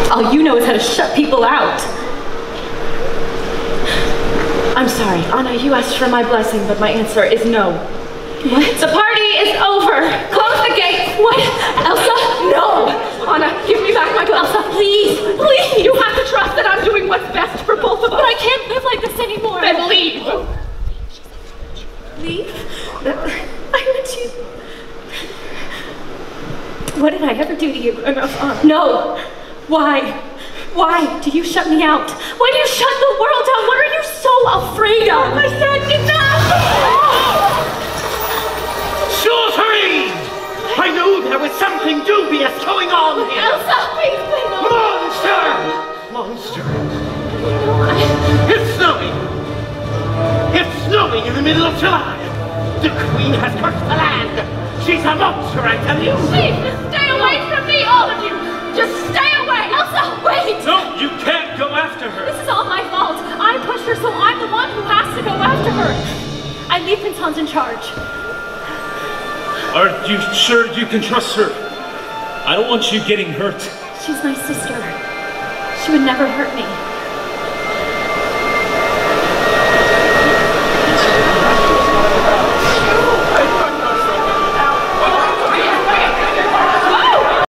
All you know is how to shut people out. I'm sorry, Anna, you asked for my blessing, but my answer is no. What? The party is over! Close the gate! What? Elsa? No! Anna, give me back my glove. Elsa, please! Please! You have to trust that I'm doing what's best for both of us. But I can't live like this anymore. Then leave! Leave? I want you... What did I ever do to you? No! Why? Why do you shut me out? Why do you shut the world out? What are you so afraid of? I said enough! Sorcery! I knew there was something dubious going on here! Elsa, please, please, no! Monster! Monster! It's snowing! It's snowing in the middle of July! The Queen has cursed the land! She's a monster, I tell you! Please, stay away from me, all of you! Just stay away! Elsa, wait! No, you can't go after her! This is all my fault. I pushed her, so I'm the one who has to go after her. I leave Prince Hans in charge. Are you sure you can trust her? I don't want you getting hurt. She's my sister. She would never hurt me.